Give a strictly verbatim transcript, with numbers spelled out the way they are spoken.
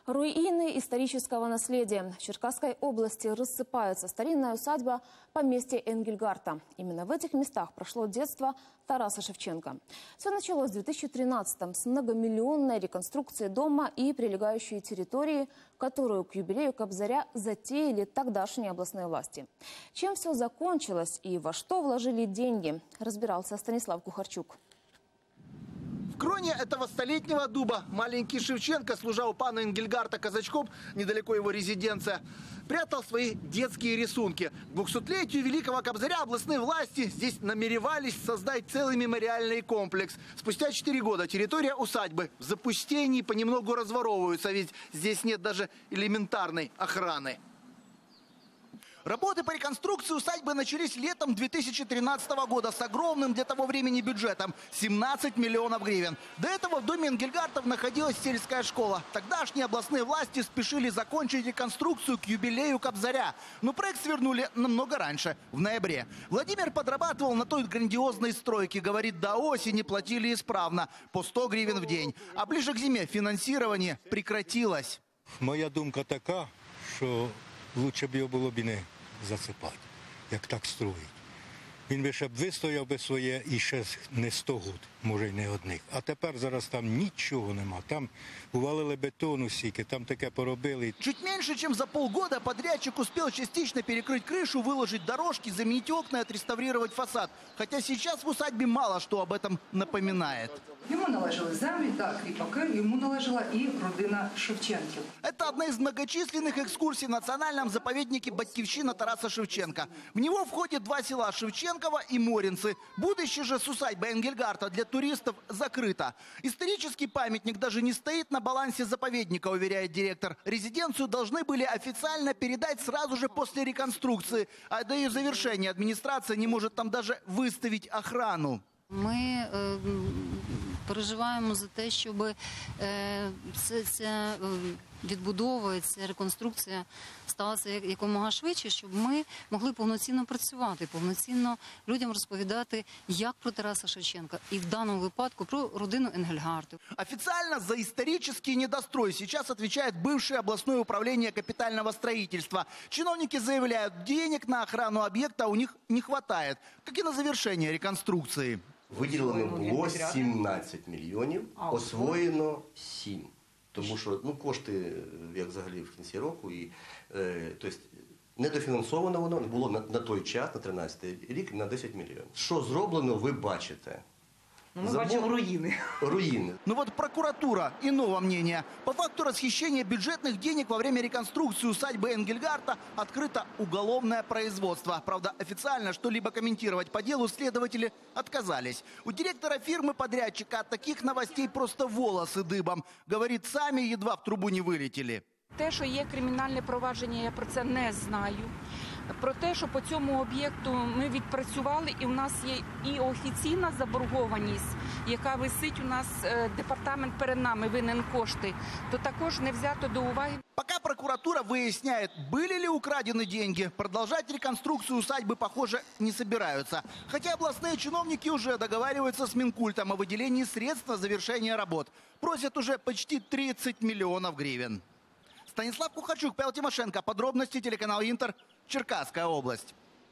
Руины исторического наследия. В Черкасской области рассыпается старинная усадьба поместья Энгельгарта. Именно в этих местах прошло детство Тараса Шевченко. Все началось в две тысячи тринадцатом с многомиллионной реконструкции дома и прилегающей территории, которую к юбилею Кобзаря затеяли тогдашние областные власти. Чем все закончилось и во что вложили деньги, разбирался Станислав Кухарчук. В кроне этого столетнего дуба маленький Шевченко, служа у пана Энгельгарта казачком, недалеко его резиденция, прятал свои детские рисунки. К двухсотлетию великого Кобзаря областные власти здесь намеревались создать целый мемориальный комплекс. Спустя четыре года территория усадьбы в запустении понемногу разворовывается, ведь здесь нет даже элементарной охраны. Работы по реконструкции усадьбы начались летом две тысячи тринадцатого года с огромным для того времени бюджетом – семнадцать миллионов гривен. До этого в доме Энгельгартов находилась сельская школа. Тогдашние областные власти спешили закончить реконструкцию к юбилею Кобзаря. Но проект свернули намного раньше, в ноябре. Владимир подрабатывал на той грандиозной стройке. Говорит, до осени платили исправно, по сто гривен в день. А ближе к зиме финансирование прекратилось. Моя думка така, що лучше б його було б і не засипати, як так строїть. Він би ще б вистояв би своє і ще не сто років, може й не одних. А тепер зараз там нічого нема. Там увалили бетону стільки, там таке поробили. Чуть меньше, чем за полгода подрядчик успел частично перекрыть крышу, выложить дорожки, заменить окна и отреставрировать фасад. Хотя сейчас в усадьбе мало что об этом напоминает. Йому належали землі та кріпаки, йому належала і родина Шевченків. Это одна из многочисленных экскурсий в национальном заповеднике «Батьківщина» Тараса Шевченко. В него входят два села – Шевченково и Моринцы. Будущее же с усадьбой Энгельгарта для туристов закрыто. Исторический памятник даже не стоит на балансе заповедника, уверяет директор. Резиденцию должны были официально передать сразу же после реконструкции. А до ее завершения администрация не может там даже выставить охрану. Ми е, переживаємо за те, щоб е, все це відбудова, ця реконструкція сталася якомога швидше, щоб ми могли повноцінно працювати, повноцінно людям розповідати, як про Тараса Шевченка і в даному випадку про родину Енгельгартів. Официально за исторический недострой сейчас отвечает бывшее областное управление капитального строительства. Чиновники заявляют, денег на охрану объекта у них не хватает, как и на завершение реконструкции. Виділено було сімнадцять мільйонів, освоєно сім. Тому що ну, кошти, як взагалі в кінці року, і, е, тобто, недофінансовано воно було на, на той час, на тринадцятий рік, на десять мільйонів. Що зроблено, ви бачите. Ну, мы Забор... бачим руины. Руины. Ну вот прокуратура иного мнения. По факту расхищения бюджетных денег во время реконструкции усадьбы Энгельгарта открыто уголовное производство. Правда, официально что-либо комментировать по делу следователи отказались. У директора фирмы-подрядчика от таких новостей просто волосы дыбом. Говорит, сами едва в трубу не вылетели. Те, що є кримінальне провадження, я про це не знаю. Про те, що по цьому об'єкту ми відпрацювали, і у нас є і офіційна заборгованість, яка висить у нас, департамент перед нами винен кошти, то також не взято до уваги. Пока прокуратура выясняет, были ли украдены деньги, продолжать реконструкцию усадьбы, похоже, не собираются. Хотя областные чиновники уже договариваются с Минкультом о выделении средств на завершение работ. Просят уже почти тридцать миллионов гривен. Станислав Кухарчук, Павел Тимошенко. Подробности телеканал Интер. Черкасская область.